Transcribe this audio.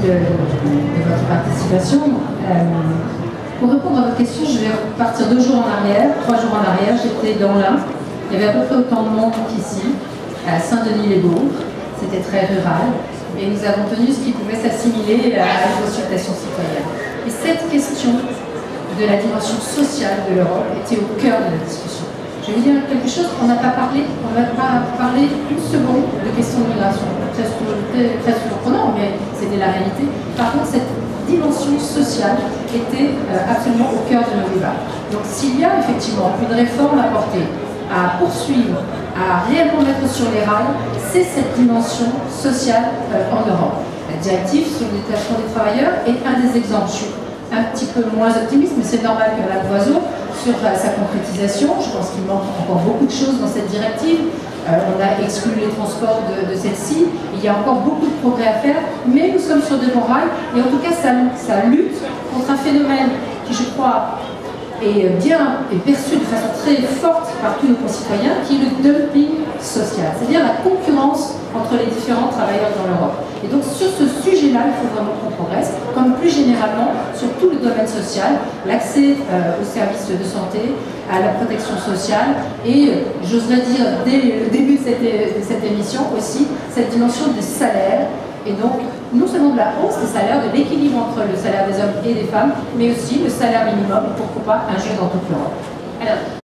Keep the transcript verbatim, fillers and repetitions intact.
de, de votre participation. Euh, pour répondre à votre question, je vais repartir deux jours en arrière, trois jours en arrière. J'étais dans l'Ain. Il y avait à peu près autant de monde qu'ici, à Saint-Denis-les-Bourgs. C'était très rural. Et nous avons tenu ce qui pouvait s'assimiler à une consultation citoyenne. Et cette question de la dimension sociale de l'Europe était au cœur de la discussion. Je vais vous dire quelque chose, on n'a pas parlé, on n'a pas parlé une seconde de questions de migration. Très, très, très surprenant, mais c'était la réalité. Par contre, cette dimension sociale était euh, absolument au cœur de nos débats. Donc s'il y a effectivement une réforme à porter, à poursuivre, à réellement mettre sur les rails, c'est cette dimension sociale euh, en Europe. La directive sur le détachement des travailleurs est un des exemples. Je suis un petit peu moins optimiste, mais c'est normal que la Loiseau, sur euh, sa concrétisation. Je pense qu'il manque encore beaucoup de choses dans cette directive. Euh, on a exclu les transports de, de celle-ci. Il y a encore beaucoup de progrès à faire, mais nous sommes sur de bons rails. Et en tout cas, ça, ça lutte contre un phénomène qui, je crois, est bien est perçu de façon très forte par tous nos concitoyens, qui est le dumping social, c'est-à-dire la concurrence entre les différents travailleurs dans l'Europe. Et donc sur ce sujet-là, il faut vraiment qu'on progresse, comme plus généralement sur tout le domaine social, l'accès euh, aux services de santé, à la protection sociale, et euh, j'oserais dire dès le début de cette, de cette émission aussi, cette dimension des salaires. Et donc, non seulement de la hausse des salaires, de l'équilibre entre le salaire des hommes et des femmes, mais aussi le salaire minimum, et pourquoi pas un jeu dans toute l'Europe. Alors,